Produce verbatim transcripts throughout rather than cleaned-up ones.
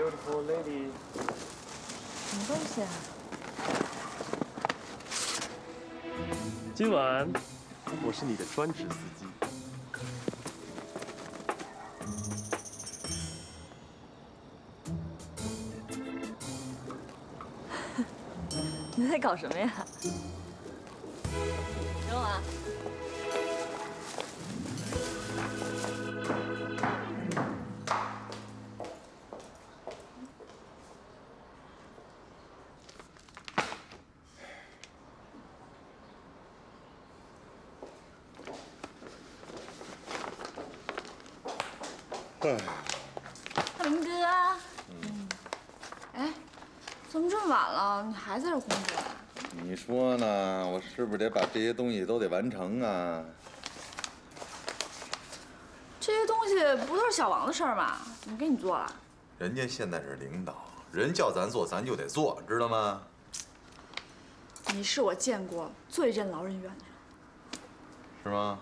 beautiful lady。 什么东西啊？ 今晚我是你的专职司机。 你在搞什么呀？等我啊。 大明哥，嗯，哎，怎么这么晚了？你还在这工作啊？ 你说呢？我是不是得把这些东西都得完成啊？ 这些东西不都是小王的事儿吗？怎么给你做了？ 人家现在是领导，人叫咱做，咱就得做，知道吗？ 你是我见过最任劳任怨的人， 是吗？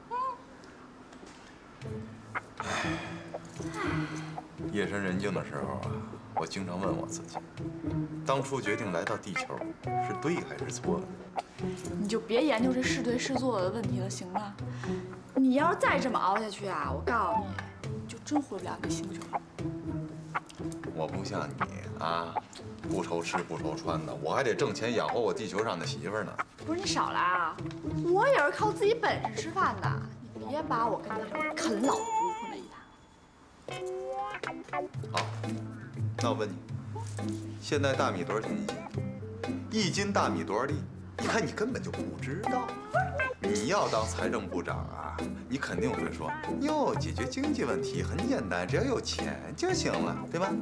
唉。 夜深人静的时候啊，我经常问我自己，当初决定来到地球是对还是错呢？ 你就别研究这是对是错的问题了，行吗？你要是再这么熬下去啊，我告诉你，你就真回不了你星球了。 我不像你啊，不愁吃不愁穿的，我还得挣钱养活我地球上的媳妇儿呢。 不是你少来啊，我也是靠自己本事吃饭的，你别把我跟那什么啃老族混为一谈。 好，那我问你，现在大米多少钱一斤？一斤大米多少粒？你看你根本就不知道。你要当财政部长啊，你肯定会说，哟，解决经济问题很简单，只要有钱就行了，对吧？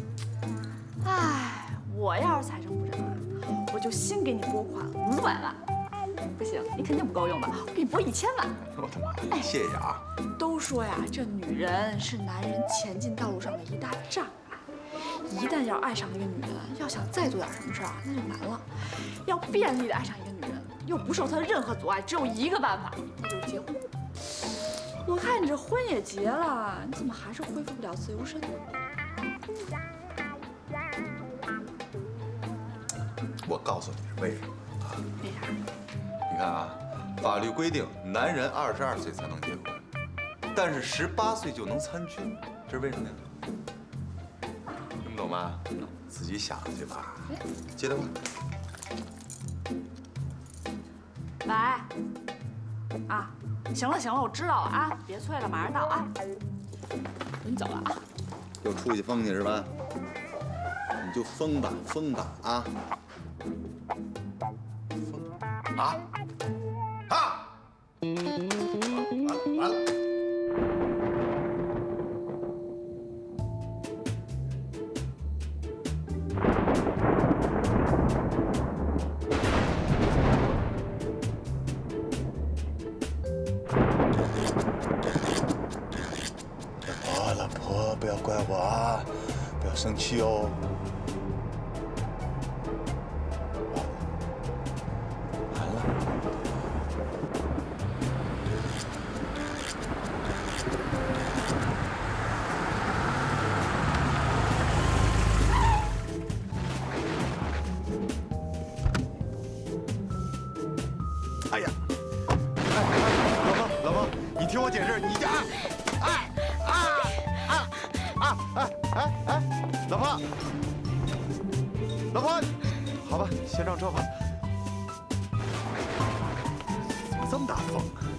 哎，我要是财政部长，我就先给你拨款五百万。不行，你肯定不够用吧？我给你拨一千万。 我的妈！谢谢啊。 都说呀，这女人是男人前进道路上的一大障碍。一旦要爱上一个女人，要想再做点什么事儿啊，那就难了。要便利的爱上一个女人，又不受她的任何阻碍，只有一个办法，那就是结婚。我看你这婚也结了，你怎么还是恢复不了自由身呢？ 我告诉你是为什么啊？ 为啥？ 你看啊，法律规定男人二十二岁才能结婚，但是十八岁就能参军，这是为什么呀？听不懂吗？自己想去吧。接电话。 喂，啊，行了行了，我知道了啊，别催了，马上到啊。我先走了啊。 又出去疯去是吧？你就疯吧，疯吧啊！疯啊！啊！完了完了！婆，老婆，不要怪我啊，不要生气哦。 哎呀，哎哎，老婆老婆，你听我解释，你家，哎啊啊啊哎哎哎，老婆，老婆，好吧，先上车吧。怎么这么大风啊？